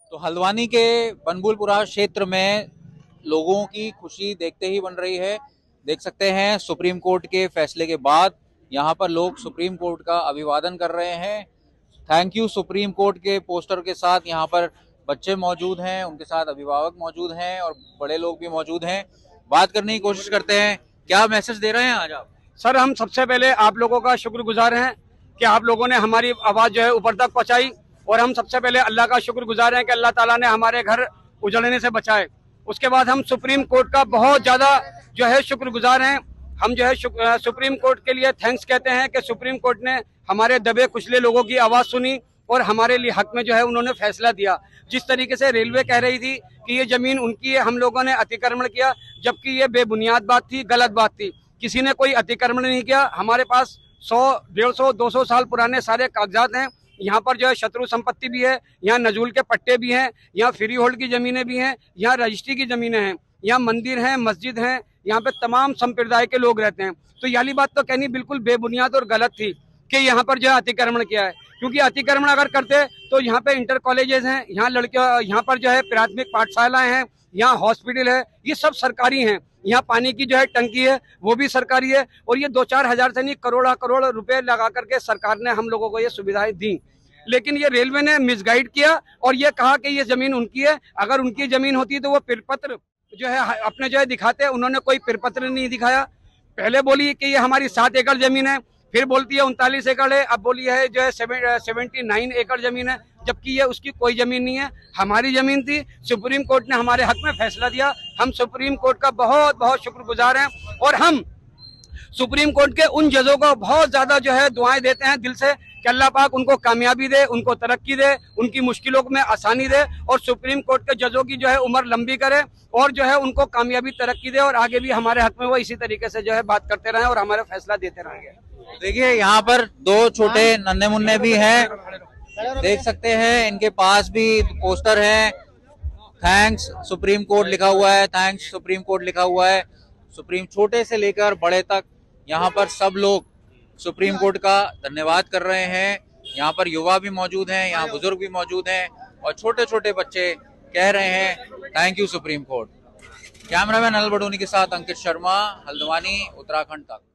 तो हल्द्वानी के बनबुलपुरा क्षेत्र में लोगों की खुशी देखते ही बन रही है। देख सकते हैं सुप्रीम कोर्ट के फैसले के बाद यहाँ पर लोग सुप्रीम कोर्ट का अभिवादन कर रहे हैं। थैंक यू सुप्रीम कोर्ट के पोस्टर के साथ यहाँ पर बच्चे मौजूद हैं, उनके साथ अभिभावक मौजूद हैं और बड़े लोग भी मौजूद हैं। बात करने की कोशिश करते हैं, क्या मैसेज दे रहे हैं आज आप? सर, हम सबसे पहले आप लोगों का शुक्रगुजार हैं कि आप लोगों ने हमारी आवाज जो है ऊपर तक पहुंचाई, और हम सबसे पहले अल्लाह का शुक्रगुजार हैं कि अल्लाह ताला ने हमारे घर उजड़ने से बचाए। उसके बाद हम सुप्रीम कोर्ट का बहुत ज्यादा जो है शुक्रगुजार हैं। हम जो है सुप्रीम कोर्ट के लिए थैंक्स कहते हैं कि सुप्रीम कोर्ट ने हमारे दबे कुचले लोगों की आवाज सुनी और हमारे लिए हक में जो है उन्होंने फैसला दिया। जिस तरीके से रेलवे कह रही थी कि ये जमीन उनकी है, हम लोगों ने अतिक्रमण किया, जबकि ये बेबुनियाद बात थी, गलत बात थी। किसी ने कोई अतिक्रमण नहीं किया। हमारे पास 100, 150, 200 साल पुराने सारे कागजात हैं। यहाँ पर जो है शत्रु संपत्ति भी है, यहाँ नजूल के पट्टे भी हैं, यहाँ फ्री होल्ड की जमीनें भी हैं, यहाँ रजिस्ट्री की जमीनें हैं, यहाँ मंदिर हैं, मस्जिद हैं, यहाँ पे तमाम संप्रदाय के लोग रहते हैं। तो यही बात तो कहनी बिल्कुल बेबुनियाद और गलत थी कि यहाँ पर जो है अतिक्रमण किया है, क्योंकि अतिक्रमण अगर करते तो यहाँ पे इंटर कॉलेजेस हैं, यहाँ लड़कियों, यहाँ पर जो है प्राथमिक पाठशालाएं हैं, यहाँ हॉस्पिटल है, ये सब सरकारी हैं। यहाँ पानी की जो है टंकी है वो भी सरकारी है, और ये 2-4 हजार से नहीं करोड़ करोड़ रुपए लगा करके सरकार ने हम लोगों को ये सुविधाएं दी। लेकिन ये रेलवे ने मिसगाइड किया और ये कहा कि ये जमीन उनकी है। अगर उनकी जमीन होती तो वो प्रपत्र जो है अपने जो है दिखाते, उन्होंने कोई प्रपत्र नहीं दिखाया। पहले बोली कि ये हमारी 7 एकड़ जमीन है, फिर बोलती है 39 एकड़ है, अब बोली है जो है 79 एकड़ जमीन है, जबकि ये उसकी कोई जमीन नहीं है, हमारी जमीन थी। सुप्रीम कोर्ट ने हमारे हक में फैसला दिया। हम सुप्रीम कोर्ट का बहुत बहुत शुक्रगुजार हैं, और हम सुप्रीम कोर्ट के उन जजों को बहुत ज्यादा जो है दुआएं देते हैं दिल से कि अल्लाह पाक उनको कामयाबी दे, उनको तरक्की दे, उनकी मुश्किलों में आसानी दे, और सुप्रीम कोर्ट के जजों की जो है उम्र लंबी करे, और जो है उनको कामयाबी तरक्की दे, और आगे भी हमारे हक में वो इसी तरीके से जो है बात करते रहें और हमारा फैसला देते रहेंगे। देखिए यहाँ पर 2 छोटे नन्हे मुन्ने भी हैं, देख सकते हैं, इनके पास भी पोस्टर है, थैंक्स सुप्रीम कोर्ट लिखा हुआ है, थैंक्स सुप्रीम कोर्ट लिखा हुआ है। सुप्रीम छोटे से लेकर बड़े तक यहाँ पर सब लोग सुप्रीम कोर्ट का धन्यवाद कर रहे हैं। यहाँ पर युवा भी मौजूद हैं, यहाँ बुजुर्ग भी मौजूद हैं, और छोटे छोटे बच्चे कह रहे हैं thank you Supreme Court. Cameraman Anil Baloni के साथ अंकित शर्मा, हल्द्वानी, उत्तराखंड तक।